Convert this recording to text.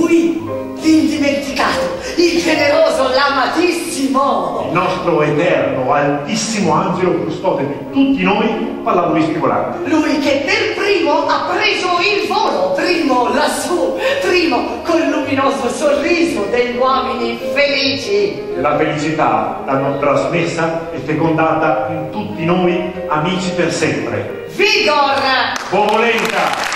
Lui, l'indimenticato, il generoso, l'amatissimo. Il nostro eterno, altissimo angelo custode di tutti noi, parlando di Scrivolante. Lui che per primo ha preso il volo, primo lassù, primo col luminoso sorriso degli uomini felici. E la felicità l'hanno trasmessa e fecondata in tutti noi, amici per sempre. Vigor! Bovolenta!